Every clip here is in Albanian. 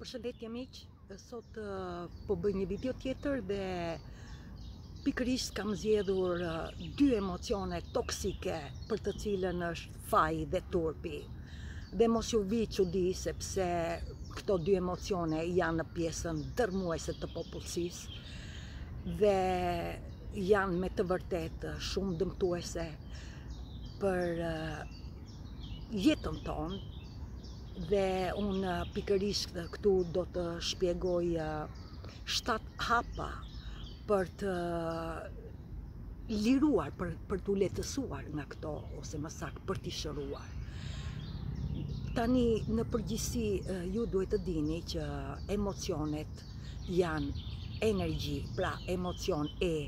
Përshëndetje miq, sot po bëj një video tjetër dhe pikërisht kam zgjedhur dy emocione toksike për të cilën është faji dhe turpi. Dhe mos ju vi çudi sepse këto dy emocione janë në pjesën dërmuese të popullsisë dhe janë me të vërtetë shumë dëmtuese për jetën tonë. Dhe unë pikërisht këtu do të shpjegoj 7 hapa për të liruar, për të lehtësuar nga këto, ose më saktë për t'i shëruar. Tani në përgjithësi ju duhet të dini që emocionet janë energji, pra emocion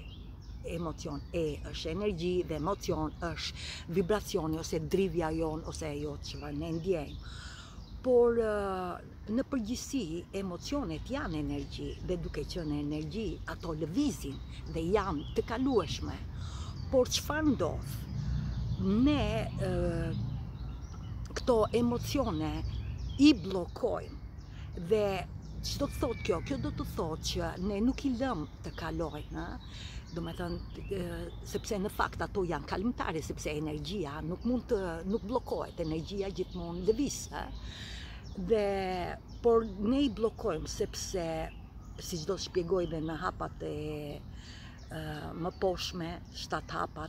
e është energji dhe emocion është vibracioni ose drivja jonë ose ajo çfarë ne ndjejmë. Por në përgjithësi emocionet janë energji dhe duke qenë energji ato lëvizin dhe janë të kalueshme. Por çfarë ndodh? Ne këto emocione i bllokojmë dhe ç'do të thotë kjo? Kjo do të thotë që ne nuk i lëm të kalojnë, do me thënë, sepse në fakt ato janë kalimtare, sepse energjia nuk bllokohet, energjia gjithmonë lëviz. Por ne i bllokojmë sepse, siç do të shpjegoj dhe në hapat e më poshtme, 7 hapat,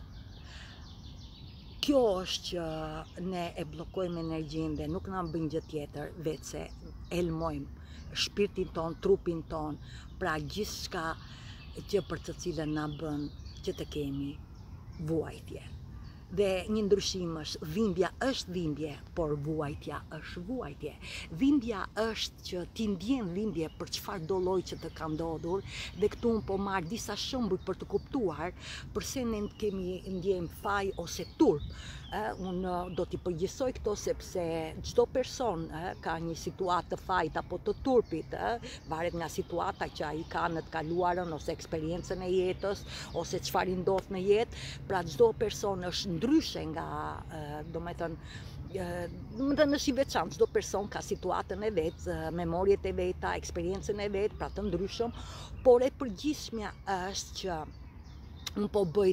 kjo është që ne e bllokojmë energjinë dhe nuk na bën gjë tjetër veç se elmojmë shpirtin ton, trupin ton, pra gjithçka që për të cilën na bën që të kemi vuajtje. Dhe një ndryshim është, dhimbja është dhimbje, por vuajtja është vuajtje. Dhimbja është që ti ndjen dhimbje për çfarë do lloj që të ka ndodhur, dhe këtu unë po marr disa shembuj për të kuptuar pse ne ndjejmë faj ose turp. Unë do t'i përgjithsoj këto sepse çdo person ka një situatë të fajit apo të turpit, varet nga situata që ai ka në të kaluarën ose eksperiencën e jetës ose çfarë i ndodh në jetë. Pra çdo person është ndryshe nga, do me thënë është i veçantë, çdo person ka situatën e vet, memorjet e veta, eksperiencën e vet, pra të ndryshëm, por e përgjithshmja është që unë po bëj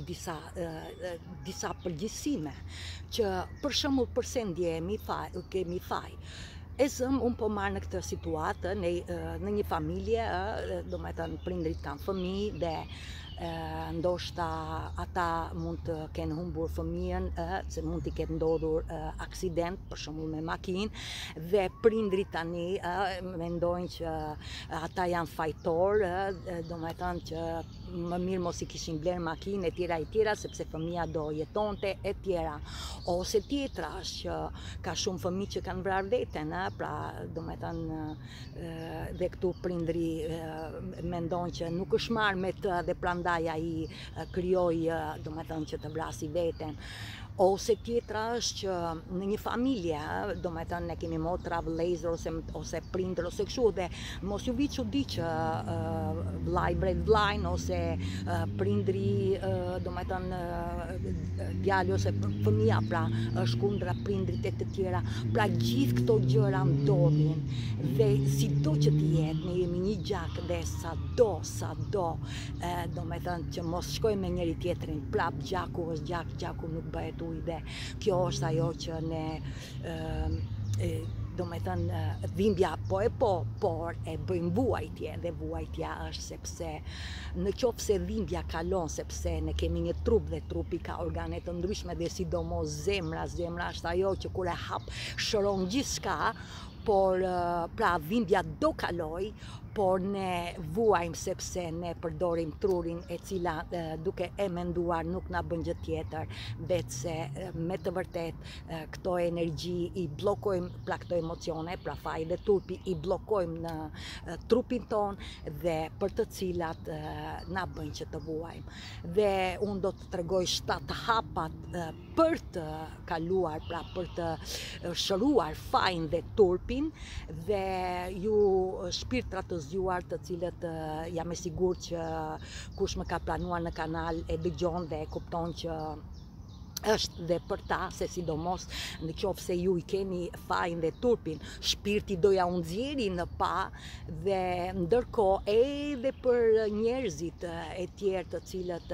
disa përgjithësime, që për shembull përse kemi faj. Unë po marrë në këtë situatë, në një familje, do me thënë prindrit kanë fëmijë dhe ndoshta ata mund të kenë humbur fëmijën, se mund t'i ketë ndodhur aksident, për shembull me makinë, dhe prindrit tani mendojnë që ata janë fajtor, do me thënë që më mirë mos i kishin bler makinë e tjera, sepse fëmija do jetonte e tjera. Ose tjetra është që ka shumë fëmijë që kanë vrarë veten, pra do me thënë dhe këtu prindri mendojnë që nuk është marrë me të dhe prandaj ai krijoi, do me thënë, që të vrasi veten. Ose tjetra është që në një familje, do me thënë, ne kemi motra, vëllezër ose prindër ose kështu, dhe mos ju vi çudi që vllai bret vllajn ose prindri, do me thënë, djali ose fëmia pra është kundra prindrit e të tjera. Pra gjithë këto gjëra ndodhin dhe sido që të jetë, ne jemi një gjak dhe sado, do me thënë që mos shkojmë me njëri tjetrin, prap gjaku është gjaku nuk bëhet ujë, dhe kjo është ajo që ne do me thënë dhimbja por e bëjmë vuajtje, dhe vuajtja është sepse në qoftë se dhimbja kalon, sepse ne kemi një trup dhe trupi ka organe të ndryshme dhe sidomos zemra është ajo që kur e hap shëron gjithçka, por pra dhimbja do kaloj, por ne vuajmë sepse ne përdorim trurin e cila duke e menduar nuk na bën gjë tjetër, veç se me të vërtet këto energji i bllokojmë, pra këto emocione, pra faji dhe turpi i bllokojmë në trupin ton dhe për të cilat na bëjnë që të vuajmë. Dhe unë do të tregoj 7 hapat për të kaluar, pra për të shëruar fajin dhe turpin, dhe ju shpirtrat të zgjuar, të cilët jam e sigurt që kush më ka planuar në kanal e dëgjon dhe e kupton që është dhe për ta, se sidomos në qoftë se ju i keni fajin dhe turpin, shpirti doja unë nxjerri në pa, dhe ndërkohë edhe për njerëzit e tjerë të cilët,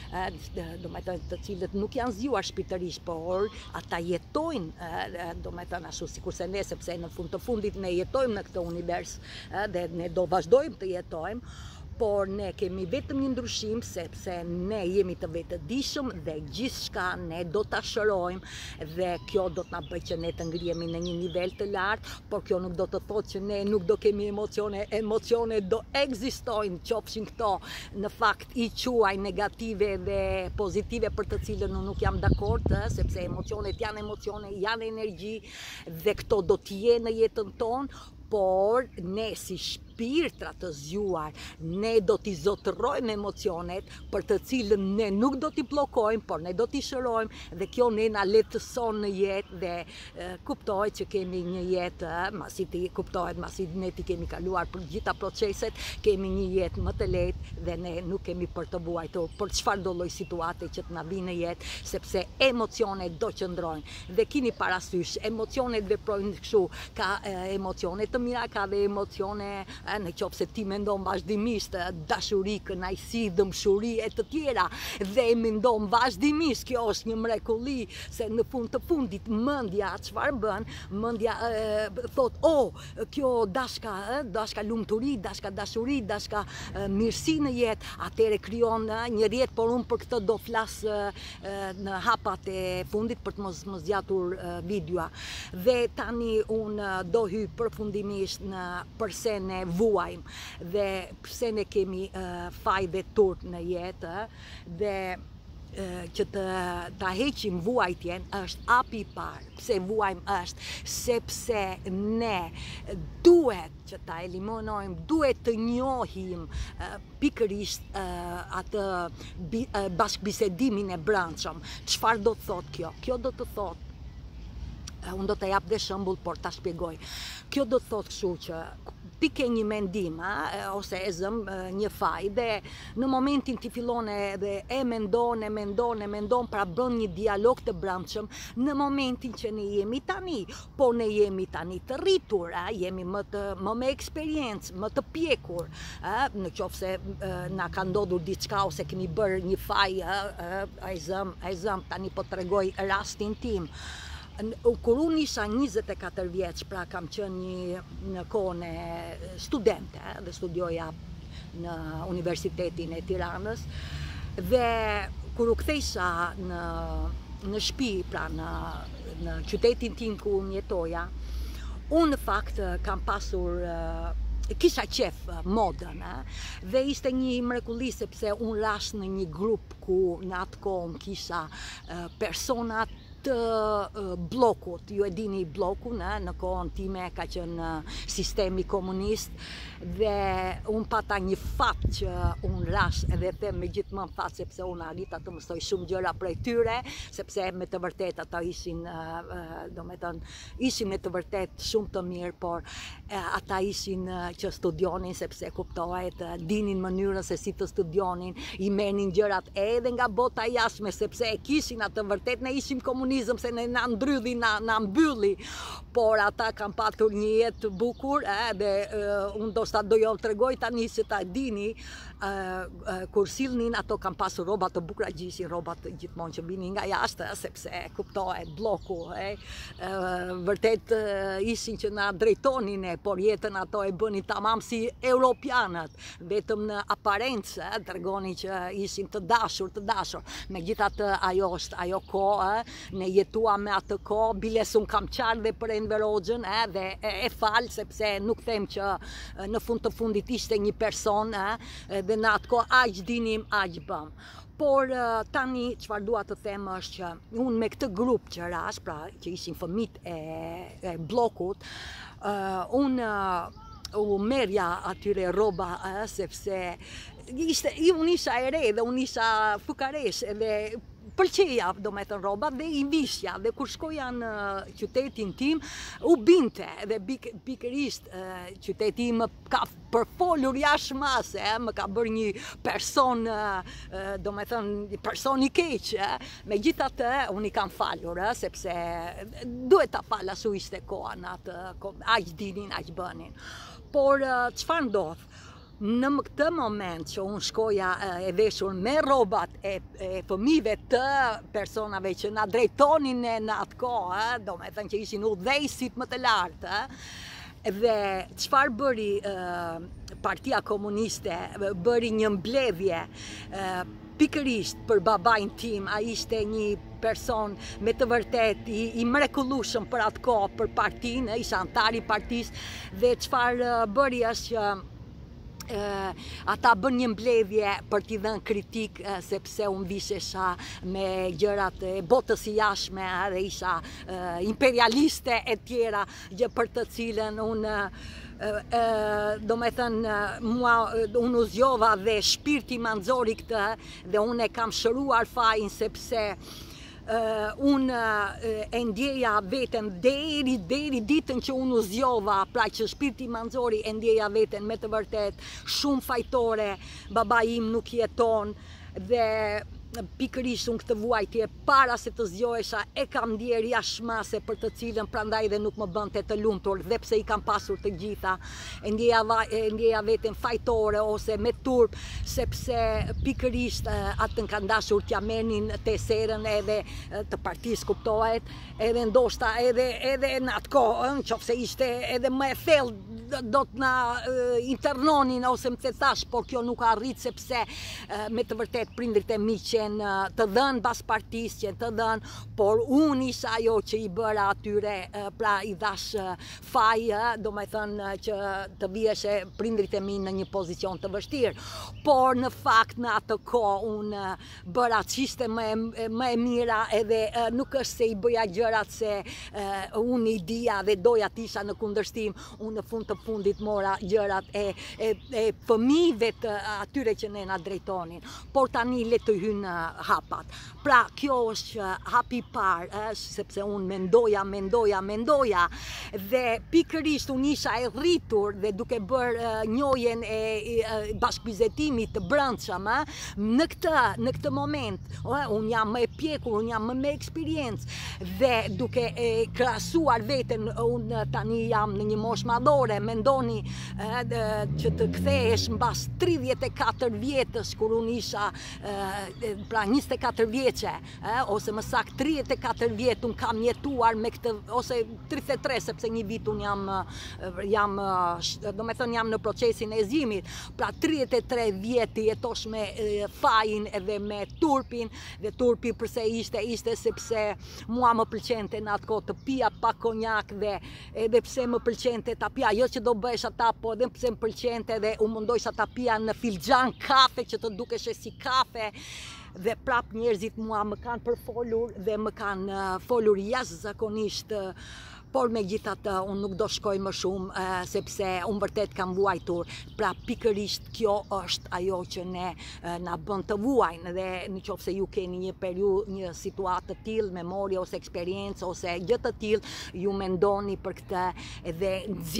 do me thënë, të cilët nuk janë zgjuar shpirtërisht, por ata jetojnë, do me thënë ashtu sikur se ne, sepse në fund të fundit ne jetojmë në këtë univers, dhe ne do vazhdojmë të jetojmë, por ne kemi vetëm një ndryshim, sepse ne jemi të vetëdijshëm dhe gjithçka ne do ta shërojmë, dhe kjo do të na bëjë që ne të ngrihemi në një nivel të lartë, por kjo nuk do të thotë që ne nuk do kemi emocione. Emocione do ekzistojnë, qofshin këto në fakt i quaj negative dhe pozitive, për të cilën unë nuk jam dakord, sepse emocionet janë emocione, janë energji dhe këto do të jenë në jetën tonë, por ne si shpirtra të zgjuar, ne do t'i zotërrojmë emocionet, për të cilën ne nuk do t'i bllokojmë, por ne do t'i shërojmë, dhe kjo ne na lehtëson në jetë, dhe kuptohet që kemi një jetë, masi ti kuptohet, masi ne ti kemi kaluar për gjitha proceset, kemi një jetë më të lehtë, dhe ne nuk kemi për të vuajtur për çfarë do lloj situate që të na vinë në jetë, sepse emocionet do qëndrojnë. Dhe kini parasysh, emocionet veprojnë kështu, ka emocione të mira, ka dhe emocione, në qoftë se ti mendon vazhdimisht dashuri, kënaqësi, dëmshuri e të tjera, dhe mendon vazhdimisht, kjo është një mrekulli, se në fund të fundit mendja çfarë bën? Mendja thot, kjo dashka lumturi, dashka dashuri, dashka mirësi në jetë, atëre krijon një rjet, por unë për këtë do flas në hapat e fundit për të mos zgjatur videoa. Dhe tani unë do hyj përfundimisht në përse ne vuajmë, dhe pse ne kemi faj dhe turp në jetë, dhe që ta heqim vuajtjen është hapi i parë. Pse vuajmë është sepse ne duhet që ta eliminojmë, duhet të njohim pikërisht atë bashkëbisedimin e brendshëm. Çfarë do të thotë kjo? Kjo do të thotë, unë do të jap dhe shembull, por ta shpjegoj. Kjo do të thotë kështu që ti ke një mendim, ose e zëm një faj, dhe në momentin ti fillon edhe e mendon, pra bën një dialog të brendshëm në momentin që ne jemi tani, por ne jemi tani të rritur, jemi më me eksperiencë, më të pjekur, në qoftë se na ka ndodhur diçka ose kemi bërë një faj, ai zëm, tani po t'rregoj rastin tim. Kur unë isha 24 vjeç, pra kam qenë në kohën e studente, dhe studioja në Universitetin e Tiranës, dhe kur u kthesha në shtëpi, pra në qytetin tim ku unë jetoja, unë në fakt kam pasur kisha qef modën, dhe ishte një mrekulli, sepse unë rash në një grup ku në atë kohë kisha personat të bllokut. Ju e dini bllokun, në kohën time ka qenë sistemi komunist, dhe unë pata një fat që unë rash, edhe them me gjithmonë fat, sepse unë arrita të mësoj shumë gjëra prej tyre, sepse me të vërtet ata ishin, do me thënë, ishin me të vërtet shumë të mirë, por ata ishin që studionin, sepse kuptohet, dinin mënyrën se si të studionin, i merrnin gjërat edhe nga bota jashtme, sepse e kishin atë vërtet, ne ishim komunizëm, se ne na ndrydhi, na mbylli, por ata kanë patur një jetë të bukur, dhe unë ndoshta do jo t'rregoj tani se ta dini, kur sillnin ato kanë pasur rroba të bukura, gjishin rrobat gjithmonë që binin nga jashtë, sepse kuptohet bloku, vërtet ishin që na drejtonin, por jetën ato e bënin tamam si europianët, vetëm në aparencë tregonin që ishin të dashur. Megjithatë ajo është ajo kohë, ne jetuam me atë kohë, biles unë kam qarë dhe për Enverogjen, dhe e falë, sepse nuk them që në fund të fundit ishte një person, dhe në atë kohë aq dinim, aq bëm. Por tani çfarë dua të them është që unë me këtë grup që rash, pra që ishin fëmijët e bllokut, unë u merja atyre rroba, sepse unë isha e re dhe unë isha fukaresh, edhe pëlqeja, do me thënë roba, dhe i visja, dhe kur shkoja në qytetin tim, u binte, dhe pikërisht qyteti im ka përfolur jashtë mase, më ka bërë një person, do me thënë, person i keq, megjithatë, unë i kam falur, sepse duhet ta fal, ashtu ishte koha në atë, aq dinin, aq bënin. Por çfarë ndodh? Në këtë moment që unë shkoja e veshur me robat e fëmijëve të personave që na drejtonin në atë kohë, do me thënë që ishin udhëheqësit më të lartë, dhe çfarë bëri Partia Komuniste, bëri një mbledhje pikërisht për babain tim, ai ishte një person me të vërtet i mrekullueshëm për atë kohë, për partinë, ishte antar i partisë, dhe çfarë bëri është që ata bën një mbledhje për t'i dhënë kritik, sepse unë vishesha me gjërat e botës së jashtme dhe isha imperialiste e tjera, gjë për të cilën unë do me thënë, unë u zgjova dhe shpirti ma nxori këtë, dhe unë e kam shëruar fajin sepse unë e ndjeja veten deri ditën që unë u zgjova, pra që shpirti ma nxori, e ndjeja veten me të vërtet shumë fajtore, babai im nuk jeton, dhe pikërisht unë këtë vuajtje para se të zgjohesha e kam ndjer jashtëmase, për të cilën prandaj dhe nuk më bënte të lumtur, dhe pse i kam pasur të gjitha, e ndjeja veten fajtore ose me turp, sepse pikërisht atë kanë dashur t'ja merrnin te serën edhe të partisë, kuptohet, edhe ndoshta edhe në atë kohë, nëse ishte edhe më e thellë, do të na internonin ose më thetash, por kjo nuk arrit, sepse me të vërtet prindrit e mi të dhënë bas partisë, që të dhënë, por unë isha ajo që i bëra atyre, pra i dhash faj, do me thënë që të vieshe prindrit e mi në një pozicion të vështirë. Por në fakt në atë kohë unë bëra ç'ishte më e mira, edhe nuk është se i bëja gjërat se unë i dija dhe doja t'isha në kundërshtim, unë në fund të fundit mora gjërat e fëmijëve të atyre që ne na drejtonin. Por tani le të hynë hapat. Pra kjo është hapi i parë, sepse unë mendoja, dhe pikërisht unë isha e rritur dhe duke bërë njohjen e bashkëbizetimit të brendshëm, në këtë moment, unë jam më e pjekur, unë jam më me eksperiencë, dhe duke krahasuar veten, unë tani jam në një moshë madhore, mendoni që të kthehesh mbas 34 vjetësh, kur unë isha pra 24 vjeqe, ose më saktë 34 vjetë unë kam jetuar me këtë, ose 33, sepse një vit unë jam do me thënë jam në procesin e zgjimit, pra 33 vjetë jetosh me fajin edhe me turpin, dhe turpi përse ishte sepse mua më pëlqente në atë kohë të pija pak konjak, dhe edhe pse më pëlqente ta pija, jo që do bëhesh ata, po edhe pse më pëlqente dhe u mundojsha ta pija në filxhan kafe që të dukeshe si kafe, dhe prap njerëzit mua më kanë përfolur dhe më kanë folur jashtëzakonisht, por megjithatë unë nuk do shkoj më shumë, sepse unë vërtet kam vuajtur, pra pikërisht kjo është ajo që ne na bën të vuajnë, dhe nëse ju keni një situatë të tillë, memorie ose eksperiencë ose gjë të tillë, ju mendoni për këtë dhe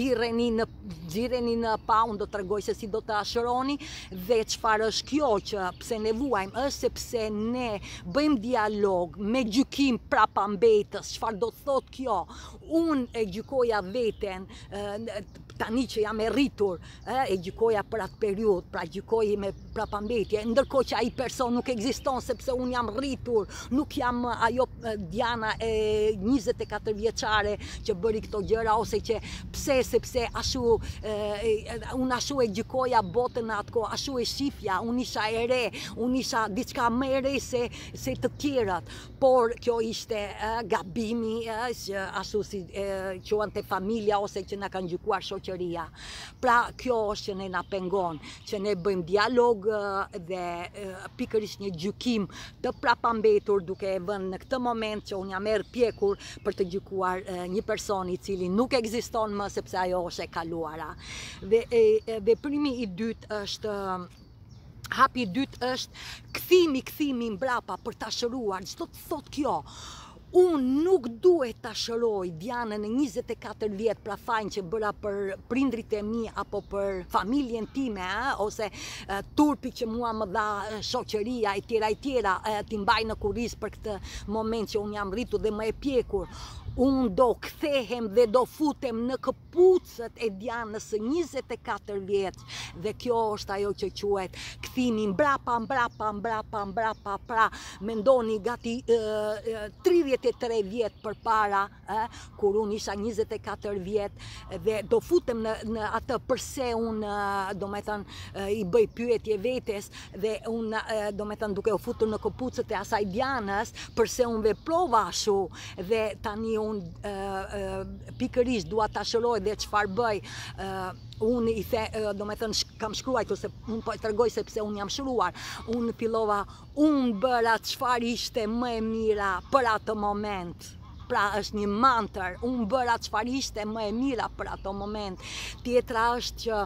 nxirreni në pa, unë do t'rregoj se si do të ashëroni, dhe çfarë është kjo që pse ne vuajmë, është sepse ne bëjmë dialog me gjykim prapambetës. Çfarë do të thotë kjo? Unë e gjykoja veten, tani që jam e rritur, e gjykoja për atë periudhë, pra gjykoj me prapambetje, ndërkohë që ai person nuk ekziston, sepse unë jam rritur, nuk jam ajo Diana e 24 vjeçare që bëri këto gjëra, ose që sepse ashtu unë ashtu e gjykoja botën në atë kohë, ashtu e shifja, unë isha e re, unë isha diçka më e re se të tjerat, por kjo ishte gabimi, ashtu si quante familja, ose që na kanë gjykuar shoqëria. Pra kjo është që ne na pengon, që ne bëjmë dialog dhe pikërisht një gjykim të prapambetur, duke e vënë në këtë moment që unë jam erë pjekur për të gjykuar një person i cili nuk ekziston më, sepse ajo është e kaluara. Dhe veprimi i dytë është Hapi i dytë është kthimi mbrapa për ta shëruar. Çdo të thotë kjo? Unë nuk duhet ta shëroj Dianën e 24 vjet, pra fajin që bëra për prindrit e mi apo për familjen time, ose turpi që mua më dha shoqëria e tjera, ti mbaj në kurriz për këtë moment që unë jam rritur dhe më e pjekur. Unë do kthehem dhe do futem në këpucët e Dianës së 24 vjeç dhe kjo është ajo që quhet kthimi mbrapa, pra mendoni gati 33 vjet përpara, kur unë isha 24 vjet dhe do futem në atë përse unë domethënë i bëj pyetje vetes dhe unë domethënë duke u futur në këpucët e asaj Dianës, përse unë veprova ashtu dhe tani unë pikërisht dua ta shëroj dhe çfarë bëj. Unë i the, domethënë kam shkruar ose unë po e tregoj sepse unë jam shëruar. Unë fillova, unë bëra çfarë ishte më e mira për atë moment. Pra është një mantër, unë bëra çfarë ishte më e mira për ato moment. Tjetra është që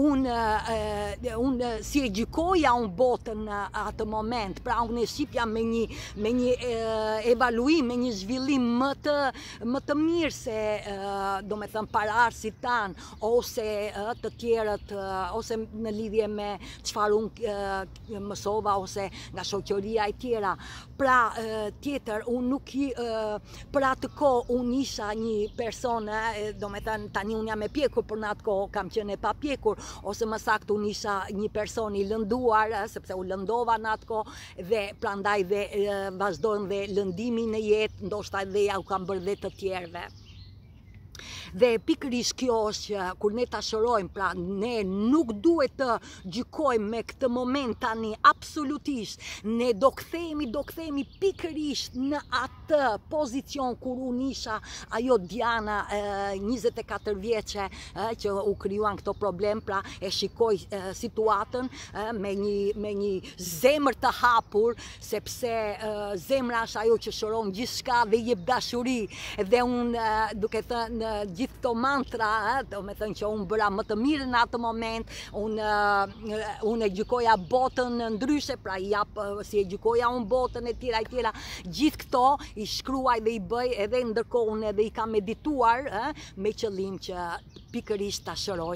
unë si e gjykoja unë botën në atë moment, pra unë e shqipja me një evaluim, me një zhvillim më të mirë se domethënë paraarsit tanë ose të tjerët, ose në lidhje me çfarë unë mësova ose nga shoqëria e tjera. Pra tjetër, unë nuk për atë kohë unë isha një person, domethënë tani unë jam e pjekur, për në atë kohë kam qenë e papjekur, ose më saktë unë isha një person i lënduar, sepse u lëndova në atë kohë dhe prandaj dhe vazhdojmë dhe lëndimi në jetë, ndoshta dhe ja u kam bërë dhe të tjerëve. Dhe pikërisht kjo është që kur ne ta shërojmë, pra ne nuk duhet të gjykojmë me këtë moment tani absolutisht. Ne do kthehemi pikërisht në atë pozicion kur unë isha ajo Diana 24 vjeçe që u krijuan këto problem, pra e shikoj situatën me një zemër të hapur, sepse zemra është ajo që shëron gjithçka dhe jep dashuri. Dhe unë duke thënë gjithë këto mantra, do me thënë që unë bëra më të mirë në atë moment, unë e gjykoja botën ndryshe, pra si e gjykoja unë botën e tjera, gjithë këto i shkruaj dhe i bëj edhe ndërkohë unë edhe i kam medituar me qëllim që pikërisht ta shëroj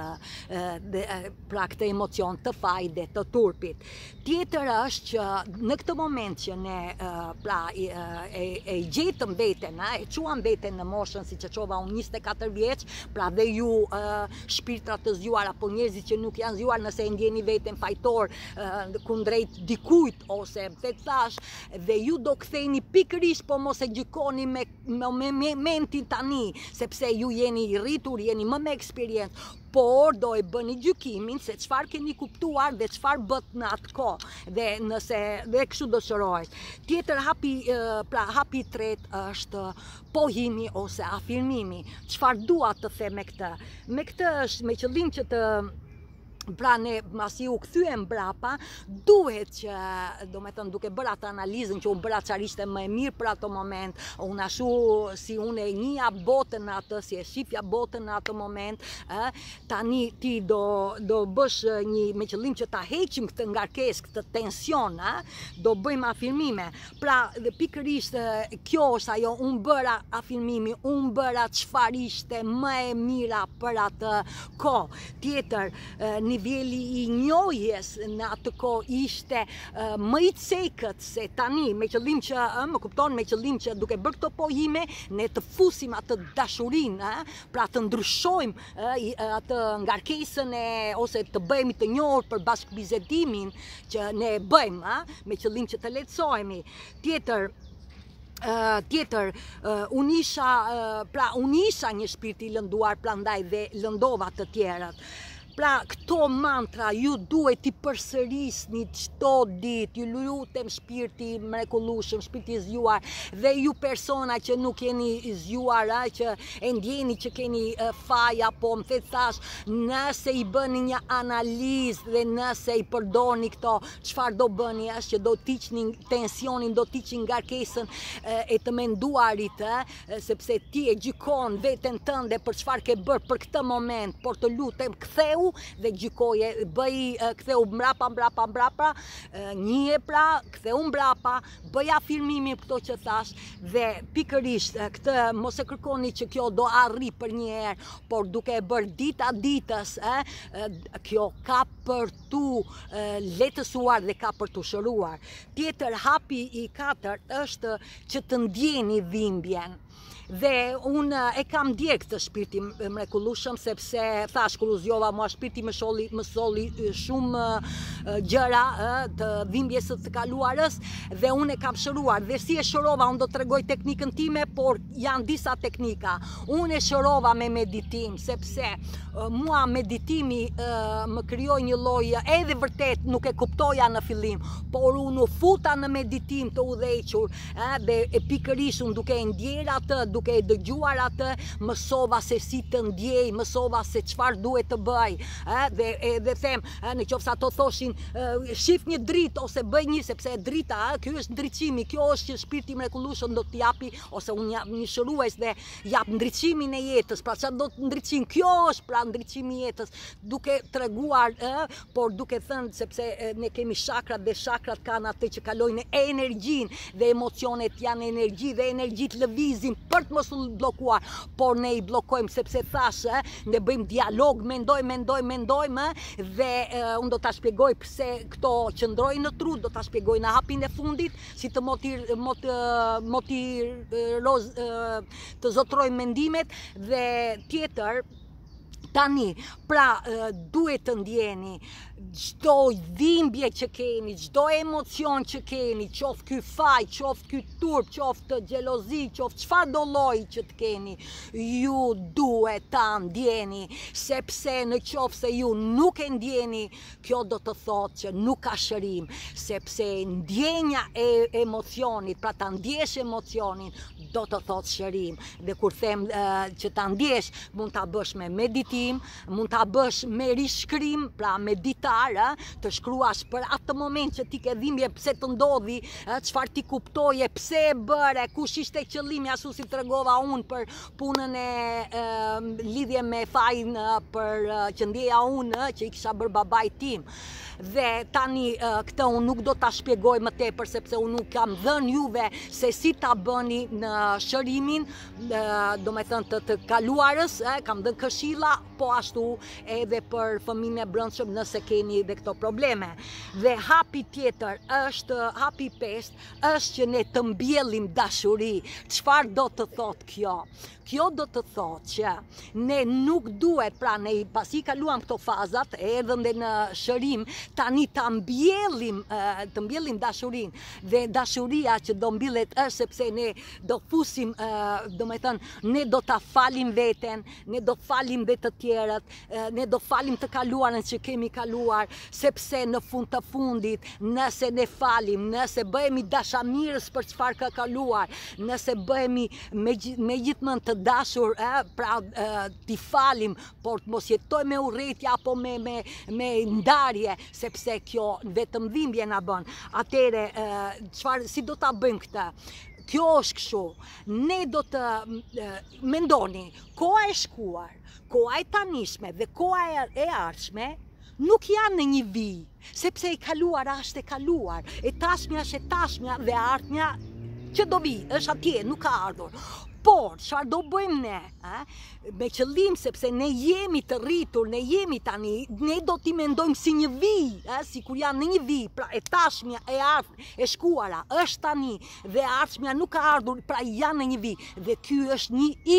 këtë emocion të fajit dhe të turpit. Tjetër është që në këtë moment që ne pra e gjetëm veten, e quam veten në moshën si që qova unë 24 vjeç, pra dhe ju shpirtrat të zgjuar apo njerëzit që nuk janë zgjuar, nëse e ndjeni veten fajtor kundrejt dikujt ose thash, dhe ju do ktheheni pikërisht, po mos e gjykoni me momentin tani, sepse ju jeni i rritur, jeni më me eksperiencë, por do e bëni gjykimin se çfarë keni kuptuar dhe çfarë bët në atë kohë dhe kështu do shërohesh. Tjetër hapi i tretë është pohimi ose afirmimi. Çfarë dua të them me këtë? Me këtë është me qëllim që pra ne masi u kthyem mbrapa, duhet që, domethënë duke bërë atë analizën që unë bëra çfarë ishte më e mirë për ato moment, unë ashtu si unë e njihja botën në atë, si e shifja botën në atë moment, tani ti do bësh me qëllim që ta heqim këtë ngarkesë, këtë tension, do bëjmë afirmime. Pra dhe pikërisht kjo është ajo, unë bëra afirmimi, unë bëra çfarë ishte më e mira për atë kohë. Tjetër, niveli i njohjes në atë kohë ishte më i cekët se tani, me qëllim që, më kupton, me qëllim që duke bërë këto pohime, ne të fusim atë dashurinë, pra të ndryshojmë atë ngarkesën ose të bëhemi të njohur për bashkëbizedimin që ne bëjmë, me qëllim që të lehtësohemi. Tjetër, unë isha një shpirt i lënduar, prandaj dhe lëndova të tjerët. Pra këto mantra ju duhet i përsërisni çdo ditë, ju lutem shpirti mrekullueshëm, shpirti i zgjuar, dhe ju persona që nuk jeni zgjuar, që e ndjeni që keni faj apo më thash, nëse i bëni një analizë dhe nëse i përdorni këto, çfarë do bëni është që do t'iqni tensionin, do t'iqni ngarkesën e të menduarit, sepse ti e gjykon veten tënde për çfarë ke bërë për këtë moment, por të lutem ktheu ktheu dhe gjykoje, ktheu mbrapa, njihe pra, ktheu mbrapa, bëj afirmimin këto që thash dhe pikërisht këtë mos e kërkoni që kjo do arri për një herë, por duke e bërë dita ditës, kjo ka për tu letësuar dhe ka për tu shëruar. Tjetër hapi i katërt është që të ndjeni dhimbjen. Dhe unë e kam ndjek të shpirti mrekullueshëm, sepse thash kur u zgjova mua shpirti më solli shumë gjëra të dhimbjes së të kaluarës dhe unë e kam shëruar. Dhe si e shërova, unë do të tregoj teknikën time, por janë disa teknika. Unë e shërova me meditim, sepse mua meditimi më krijoi një lloj, edhe vërtet nuk e kuptoja në fillim, por unë u futa në meditim të udhëhequr, dhe pikërisht unë duke e ndjer atë, duke e dëgjuar atë, mësova se si të ndjej, mësova se çfarë duhet të bëj, dhe them, në qoftë se ato thoshin shif një dritë ose bëj një, sepse drita, ky është ndriçimi, kjo është që shpirti mrekullueshëm do të japi, ose unë jap një shërues dhe jap ndriçimin e jetës. Pra çfarë do të ndriçim? Kjo është pra ndriçimi i jetës, duke treguar, por duke thënë, sepse ne kemi shakrat dhe shakrat kanë atë që kalojnë energjinë dhe emocionet janë energji dhe energjit lëvizin për të mos u bllokuar, por ne i bllokojmë sepse thash, ne bëjmë dialog, mendojmë dhe unë do ta shpjegoj pse këto qëndrojnë në tru, do ta shpjegoj në hapin e fundit, si të të zotrojmë mendimet. Dhe tjetër, tani, pra duhet të ndjeni çdo dhimbje që keni, çdo emocion që keni, qoftë ky faj, qoftë ky turp, qoftë xhelozi, qoftë çfarë do lloji që të keni, ju duhet ta ndjeni, sepse në qoftë se ju nuk e ndjeni, kjo do të thotë që nuk ka shërim, sepse ndjenja e emocionit, pra ta ndjesh emocionin, do të thotë shërim. Dhe kur them që ta ndjesh, mund ta bësh me meditim, mund ta bësh me rishkrim, pra meditar, të shkruash për atë moment që ti ke dhimbje, pse të ndodhi, çfarë ti kuptoje, pse e bëre, kush ishte qëllimi, ashtu si tregova unë për punën e lidhje me fajin për që ndjeja unë, që i kisha bërë babait tim. Dhe tani këtë unë nuk do ta shpjegoj më tepër, sepse unë nuk kam dhënë juve se si ta bëni në shërimin, do me thënë të kaluarës, kam dhënë këshilla, po ashtu edhe për fëmijën e brendshëm nëse keni dhe këto probleme. Dhe hapi tjetër është, hapi 5, është që ne të mbjellim dashuri. Çfarë do të thotë kjo? Kjo do të thotë që ne nuk duhet, pra ne pasi kaluam këto fazat, edhe në shërim, tani të mbjellim dashurinë. Dhe dashuria që do mbjellet është sepse ne do fusim, do me thënë, ne do ta falim veten, ne do falim dhe të tjerët, ne do falim të kaluarën që kemi kaluar, sepse në fund të fundit, nëse ne falim, nëse bëhemi dashamirës për çfarë ka kaluar, nëse bëhemi me gjithmonë të dashur, pra t'i falim, por mos jetojmë me urrëtie apo me ndarje, sepse kjo vetëm dhimbje na bën. Atëre, si do ta bëjmë këtë? Kjo është kështu. Ne do të mendoni, koha e shkuar, koha e tanishme dhe koha e ardhshme nuk janë në një vijë, sepse e kaluara është e kaluar, e tashmja është e tashmja dhe e ardhmja që do vi, është atje, nuk ka ardhur. Por, çfarë do bëjmë ne? Me qëllim, sepse ne jemi të rritur, ne jemi tani, ne do t'i mendojmë si një vijë, si kur janë në një vijë, pra e tashmja, e ardhmja, e shkuara, është tani, dhe ardhmja nuk ka ardhur, pra janë në një vijë. Dhe ky është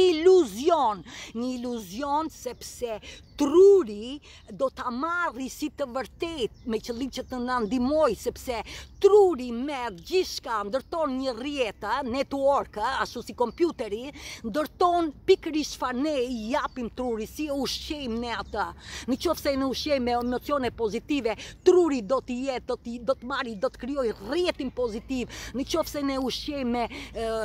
një iluzion sepse truri do ta marri si të vërtet, me qëllim që të na ndihmojë, sepse truri merr gjithçka, ndërton një rrjetë, network, ashtu si kompjuteri, ndërton pikërisht çfarë ne i japim truri, si e ushqejmë ne atë. Në qoftë se ne ushqejmë me emocione pozitive, truri do të jetë, do të marrë, do të krijojë rrjetin pozitiv. Në qoftë se ne ushqejmë me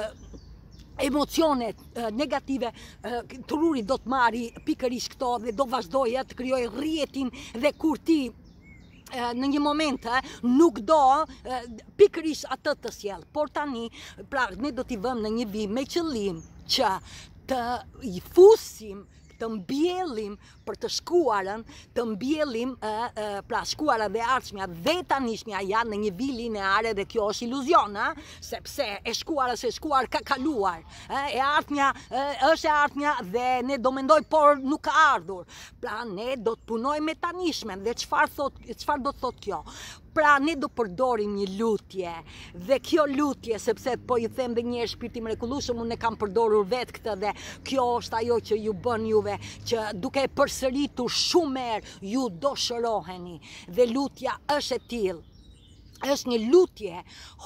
emocionet negative, truri do të marri pikërisht këto dhe do vazhdojë të krijojë rrjetin, dhe kur ti në një moment nuk do pikërisht atë të sjell. Por tani, pra ne do t'i vëmë në një vijë me qëllim që të i fusim, të mbjellim për të shkuarën të mbjellim, pra shkuara dhe ardhshmja dhe tanishmja janë në një vijë lineare dhe kjo është iluzion, sepse e shkuara se shkuar ka kaluar, e ardhmja është e ardhmja dhe ne do mendoj por nuk ka ardhur. Pra ne do të punojmë me tanishmen dhe çfarë do të thotë kjo? Pra ne do përdorim një lutje dhe kjo lutje, sepse po ju them dhe një herë shpirti mrekullueshëm, unë e kam përdorur vetë këtë dhe kjo është ajo që ju bën juve që duke e përsëritur shumë herë ju do shëroheni dhe lutja është e tillë. Është një lutje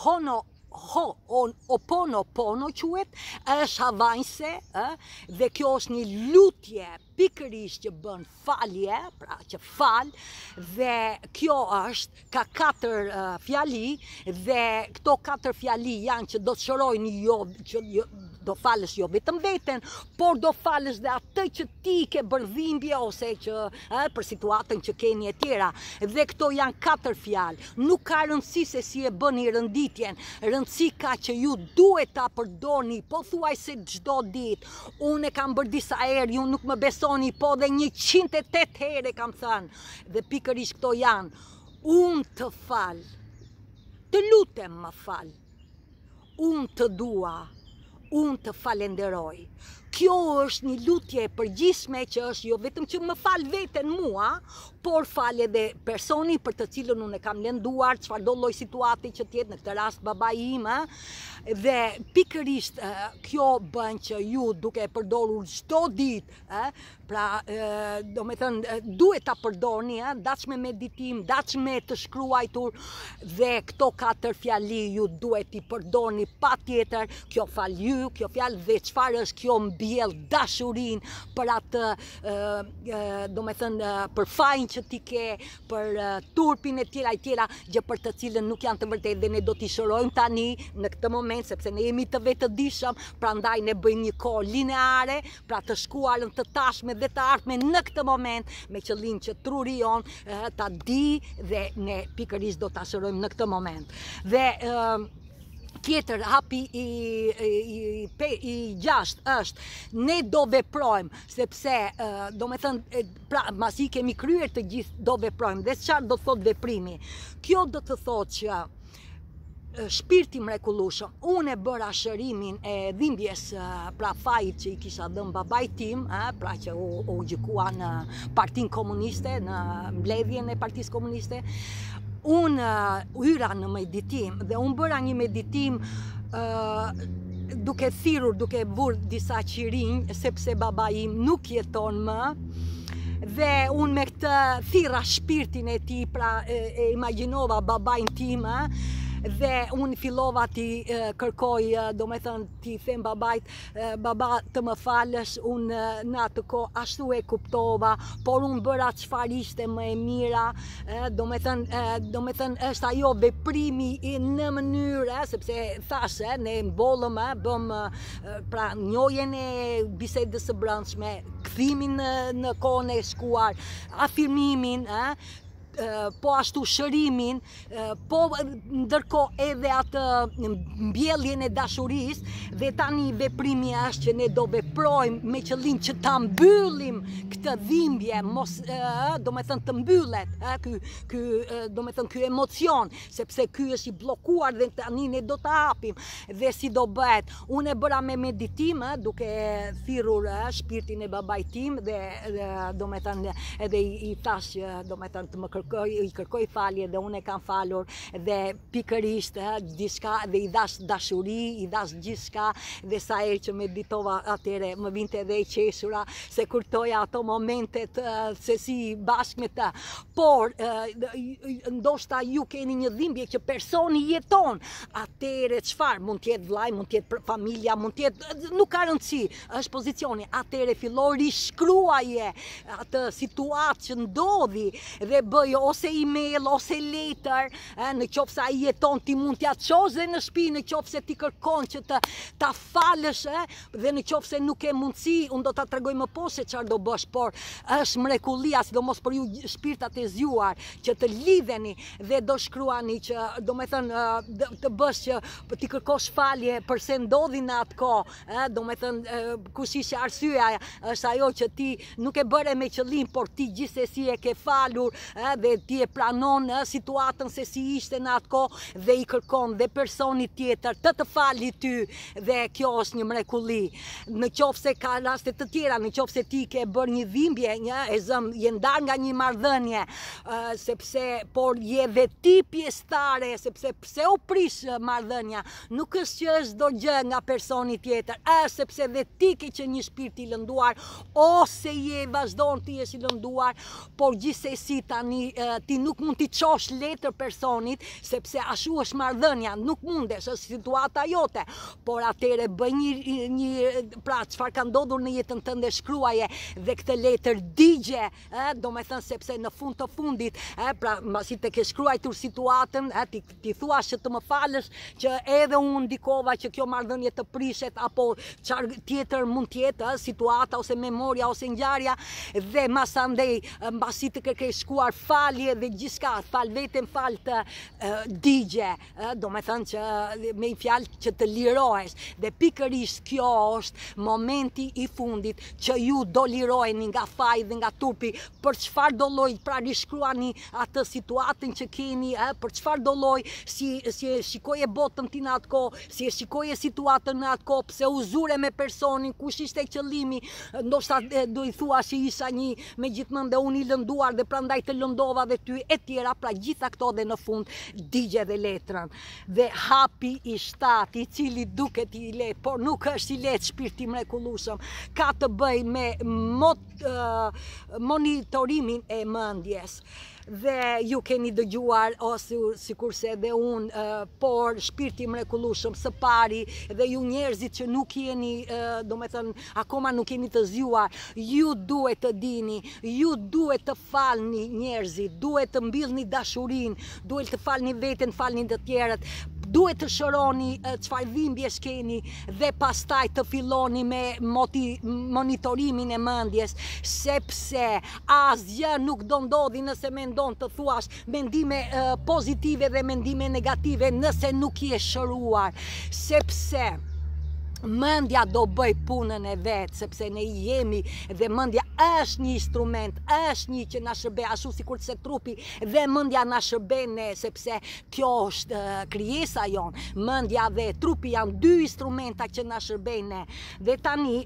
oponopono quhet, është havajse, dhe kjo është një lutje pikërisht që bën falje, pra që fal, dhe kjo është ka 4 fjali dhe këto 4 fjali janë që do të shërojnë jo do falësh jo vetëm veten, por do falësh dhe atë që ti ke bërë ose që për situatën që keni e tjera. Dhe këto janë 4 fjalë. Nuk ka rëndësi se si e bëni rënditjen, rëndësi ka që ju duhet ta përdorni pothuajse çdo ditë. Unë e kam bërë disa herë, ju nuk më besoni, po dhe 108 herë kam thënë. Dhe pikërisht këto janë: unë të fal, të lutem më fal, unë të dua, unë të falenderoj. Kjo është një lutje e përgjithshme që është jo vetëm që më fal veten mua, por fal edhe personi për të cilën unë e kam lënduar, çfarëdo lloj situati që të jetë, në këtë rast babai im, dhe pikërisht kjo bën që ju duke e përdorur çdo ditë, pra domethënë duhet ta përdorni, daç me meditim, daç me të shkruajtur, dhe këto 4 fjali ju duhet i përdorni patjetër. Kjo fal ju, kjo fjalë, dhe çfarë është kjo? Mbjell dashurinë për atë, domethënë për fajin që ti ke, për turpin e tjera, gjë për të cilën nuk janë të vërtetë, dhe ne do t'i shërojmë tani në këtë moment, sepse ne jemi të vetëdijshëm, prandaj ne bëjmë një kohë lineare, pra të shkuarën, të tashmen dhe të ardhmen në këtë moment, me qëllim që truri jon ta di dhe ne pikërisht do ta shërojmë në këtë moment. Dhe tjetër hapi i gjashtë është ne do veprojmë, sepse domethënë pra masi kemi kryer të gjithë do veprojmë. Dhe çfarë do të thotë veprimi? Kjo do të thotë që shpirti mrekullueshëm, unë e bëra shërimin e dhimbjes, pra fajit që i kisha dhënë babait tim, pra që u gjykua në Partinë Komuniste, në mbledhjen e Partisë Komuniste. Unë hyra në meditim dhe unë bëra një meditim duke thirrur, duke vurë disa qirinj, sepse babai im nuk jeton më. Dhe unë me këtë thirra shpirtin e tij, pra e imagjinova babain tim, dhe unë fillova ti kërkoj, domethënë ti them babait, baba të më falësh, unë në atë kohë ashtu e kuptova, por unë bëra çfarë ishte më e mira, domethënë është ajo veprimi në mënyrë, sepse thashë ne mbollëm, bëm pra njohjen e bisedës së brendshme, kthimin në kohën e shkuar, afirmimin, po ashtu shërimin, po ndërkohë edhe atë mbjelljen e dashurisë, dhe tani veprimi është që ne do veprojmë me qëllim që ta mbyllim këtë dhimbje, mos domethënë të mbyllet, domethënë ky emocion, sepse ky është i bllokuar dhe tani ne do ta hapim. Dhe si do bëhet? Unë e bëra me meditim, duke thirrur shpirtin e babait tim dhe domethënë edhe i thash domethënë të më i kërkoj falje, dhe unë e kam falur, dhe pikërisht diçka, dhe i dash dashuri, i dash gjithçka, dhe sa herë që meditova atëre më vinte edhe e qeshura, se kurtoja ato momentet se si bashkë me të. Por ndoshta ju keni një dhimbje që personi jeton, atëre çfarë? Mund të jetë vllai, mund të jetë familja, mund të jetë, nuk ka rëndësi, është pozicioni. Atëre fillo rishkruaje atë situatë që ndodhi dhe bëj shkruaj ose email, ose letër, në qoftë se ai jeton ti mund t'ja çosh dhe në shtëpi, në qoftë se ti kërkon që ta falësh, dhe në qoftë se nuk ke mundësi, unë do ta tregoj më poshtë se çfarë do bësh, por është mrekullia, sidomos për ju shpirtat e zgjuar, që të lidheni dhe do shkruani që, domethënë, të bësh që ti kërkosh falje përse ndodhi në atë kohë, domethënë, kush ishte arsyeja, është ajo që ti nuk e bëre me qëllim, por ti gjithsesi e ke falur, dhe ti e pranon situatën se si ishte në atë kohë dhe i kërkon dhe personit tjetër të fali ty, dhe kjo është një mrekulli. Në qoftë se ka raste të tjera, në qoftë se ti ke bërë një dhimbje, je ndar nga një marrëdhënie, por je dhe ti pjesëtare, sepse pse u prish marrëdhënia, nuk është që është do gjë nga personi tjetër, është sepse dhe ti ke që një shpirt i lënduar, ose je vazhdon ti je i lënduar, por gjithsesi tani ti nuk mund t'i çosh letër personit, sepse ashtu është marrëdhënia, nuk mundesh, është situata jote, por atëre bëj pra çfarë ka ndodhur në jetën tënde, shkruaje dhe këtë letër digje, domethënë sepse në fund të fundit, pra mbasi të ke shkruajtur situatën, ti thua që të më falësh, që edhe unë ndikova që kjo marrëdhënie të prishet, apo çfarë tjetër mund të jetë, situata ose memoria ose ngjarja, dhe masandej mbasi të ke shkuar falje dhe gjithçka, fal veten, fal të digje, domethënë që me një fjalë që të lirohesh, dhe pikërisht kjo është momenti i fundit që ju do liroheni nga faji dhe nga turpi, për çfarë do lloj, pra rishkruani atë situatën që keni, për çfarë do lloj, si e shikoje botën ti në atë kohë, si e shikoje situatën në atë kohë, pse u zure me personin, kush ishte qëllimi, ndoshta do i thua që isha një me gjithmonë dhe unë i lënduar dhe prandaj të lëndova dhe ty e tjera, pra gjitha këto dhe në fund digje dhe letrën. Dhe hapi i shtat, i cili duket i lehtë, por nuk është i lehtë, shpirti mrekullueshëm, ka të bëj me monitorimin e mendjes. Dhe ju keni dëgjuar, ose sikurse edhe unë, por shpirti mrekullueshëm së pari, dhe ju njerëzit që nuk jeni, domethënë akoma nuk jeni të zgjuar, ju duhet të dini, ju duhet të falni njerëzit, duhet të mbillni dashurinë, duhet të falni veten, falni të tjerët, duhet të shëroni çfarë dhimbjes keni, dhe pastaj të filloni me monitorimin e mendjes, sepse asgjë nuk do ndodhi nëse mendon të thuash mendime pozitive dhe mendime negative nëse nuk je shëruar, sepse mendja do bëj punën e vetë, sepse ne jemi, dhe mendja është një instrument, është një që na shërben, ashtu sikur se trupi dhe mendja na shërben ne, sepse kjo është krijesa jon. Mendja dhe trupi janë dy instrumenta që na shërben ne. Dhe tani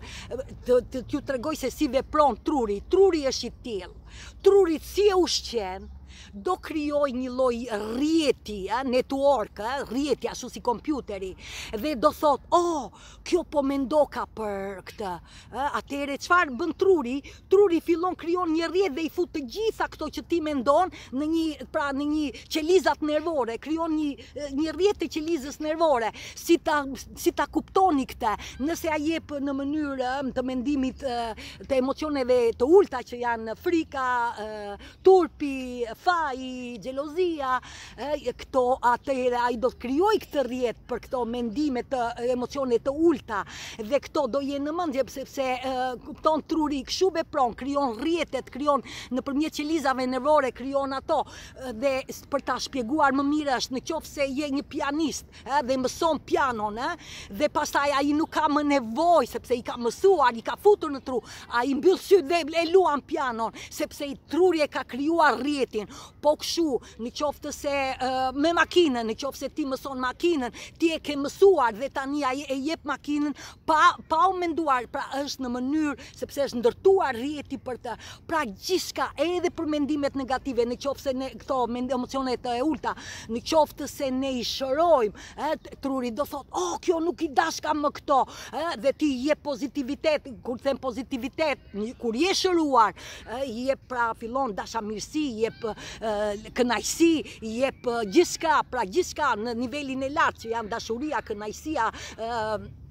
t'ju tregoj se si vepron truri. Truri është i tillë. Truri si e ushqen, do krijoj një lloj rrjeti, network, rrjeti ashtu si kompjuteri, dhe do thot, kjo po mendoka për këtë. Atëherë çfarë bën truri? Truri fillon krijon një rrjet dhe i fut të gjitha këto që ti mendon në një qelizat nervore, krijon një rrjet të qelizës nervore. Si ta kuptoni këtë? Nëse a jep në mënyrë të mendimit të emocioneve të ulta që janë frika, turpi, faji, xhelozia, këto atëherë ai do të krijojë këtë rrjet për këto mendime të emocione të ulta, dhe këto do jenë në mendje, sepse kupton truri kështu vepron, krijon rrjetet, krijon nëpërmjet qelizave nervore, krijon ato, dhe për ta shpjeguar më mirë është në qoftë se je një pianist, dhe mëson pianon, dhe pastaj ai nuk ka më nevojë, sepse i ka mësuar, i ka futur në tru, ai mbyll syt dhe e luan pianon, sepse i truri e ka krijuar rrjetin. Po kështu, në qoftë se me makinën, në qoftë se ti mëson makinën, ti e ke mësuar dhe tani ai e jep makinën pa u menduar, pra është në mënyrë sepse është ndërtuar rrjeti për të. Pra gjithçka, edhe për mendimet negative, në qoftë se ne këto emocionet e ulta, në qoftë se ne i shërojmë, truri do thotë, kjo nuk i dashka më këto, dhe ti jep pozitivitet, kur them pozitivitet, kur je shëruar, jep pra fillon dashamirësi, jep kënaqësi, jep gjithçka, pra gjithçka në nivelin e lartë që janë dashuria, kënaqësia,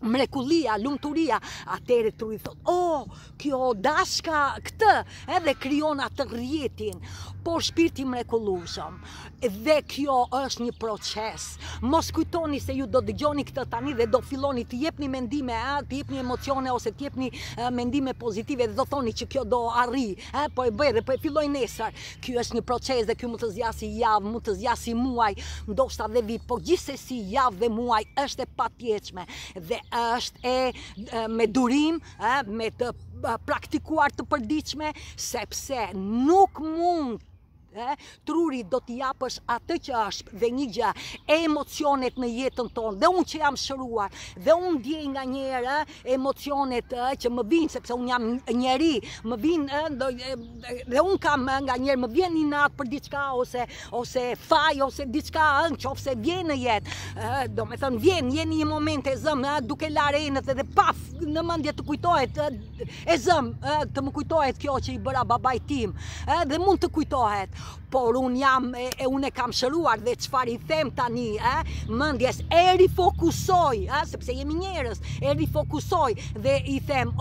mrekullia, lumturia, atëre truri thot, kjo dashka këtë, edhe krijon atë rrjetin, por shpirti mrekullueshëm. Dhe kjo është një proces. Mos kujtoni se ju do dëgjoni këtë tani dhe do filloni të jepni mendime, të jepni emocione ose të jepni mendime pozitive dhe do thoni që kjo do arri, po e bëj dhe po e filloj nesër. Ky është një proces dhe ky mund të zgjasë javë, mund të zgjasë muaj, ndoshta dhe vit, po gjithsesi javë dhe muaj është e patjetshme dhe është me durim, me të praktikuar të përditshme, sepse nuk mund truri do t'i japësh atë që është dhe një gjë, emocionet në jetën tonë, dhe unë që jam shëruar, dhe unë ndjej nga njerë emocionet që më vinë, sepse unë jam njeri, më vinë, dhe unë kam nga njerë, më vjen një natë për diçka, ose faj, ose diçka, në qofë se vjen në jetë, do me thënë vjen një moment e zëmë, duke lare enët edhe paf, në mëndje të kujtohet, e zëmë, të më kujtohet kjo që i bëra babaj tim, dhe mund të kujtohet, por unë e kam shëruar dhe çfarë i them tani, mendjes e rifokusoj, sepse jemi njerëz, e rifokusoj dhe i them,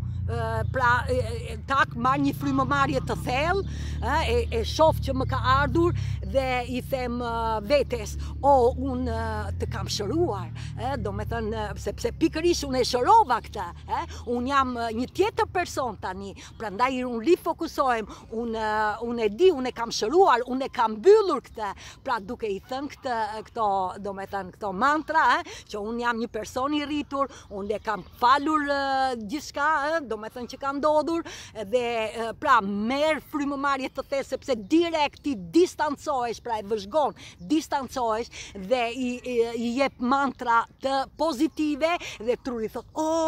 tak marr një frymëmarrje të thellë, e shoh që më ka ardhur dhe i them vetes, unë të kam shëruar, do me thënë, sepse pikërisht unë e shërova këtë, unë jam një tjetër person tani, prandaj unë rifokusohem, unë e di, unë e kam shëruar, unë e kam mbyllur këtë, pra duke i thënë këto, do me thënë, këto mantra, që unë jam një person i rritur, unë e kam falur gjithçka, do me thënë që ka ndodhur, dhe pra merr frymëmarrje të thellë, sepse direkt i distancohesh, pra e vëzhgon, distancohesh dhe i jep mantra të pozitive dhe truri thot,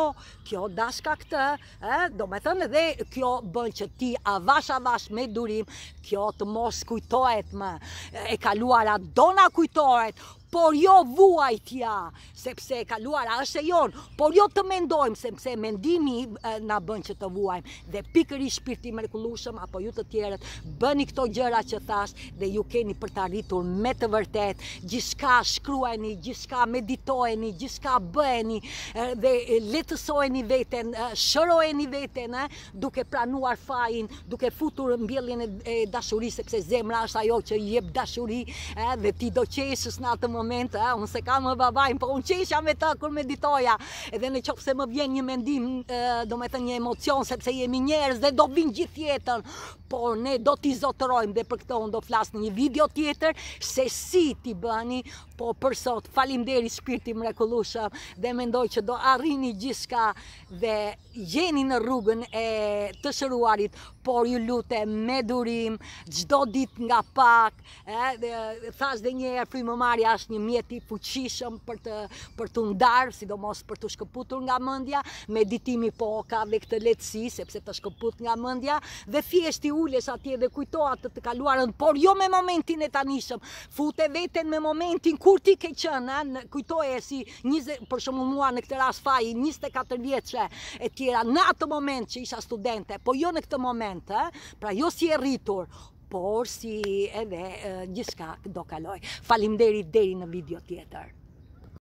kjo dashka këtë, do me thënë dhe kjo bën që ti avash me durim, kjo të mos kujtohet më, e kaluara do na kujtohet, por jo vuajtja, sepse e kaluara është e jonë, por jo të mendojmë, sepse mendimi na bën që të vuajmë, dhe pikërisht shpirti mrekullueshëm, apo ju të tjerët, bëni këto gjëra që thash, dhe ju keni për të arritur me të vërtet, gjithçka shkruajeni, gjithçka meditojeni, gjithçka bëheni, dhe letësojeni veten, shërojeni veten, duke pranuar fajin, duke futur mbjelljen e dashurisë, sepse zemra është ajo që jep dashuri, dhe ti do qeshësh në atë moment, unë se kam më babajnë, po unë qesha me ta kur meditoja, edhe në qofë se më vjen një mendim, do me thënë një emocion, sepse jemi njerëz dhe do vinë gjithë jetën, por ne do t'i zotërojmë, dhe për këto unë do flas në një video tjetër, se si t'i bëni, po për sot, faleminderit shpirti mrekullueshëm, dhe mendoj që do arrini gjithçka dhe jeni në rrugën e të shëruarit, por ju lutem me durim, çdo ditë nga pak, thash dhe një herë, frymëmarrja është një mjet i fuqishëm për të ndarë, sidomos për të shkëputur nga mendja, meditimi po ka dhe këtë lehtësi, sepse të shkëput nga mendja, dhe thjesht i ulesh atje dhe kujto atë të kaluarën, por jo me momentin e tanishëm, fute veten me momentin kur ti ke qenë, kujtoje si 20, për shembull mua në këtë rast faji 24 vjeçe e tjera, në atë moment që isha studente, po jo në këtë moment, pra jo si e rritur, por si edhe gjithçka do kaloj. Faleminderit, deri në video tjetër.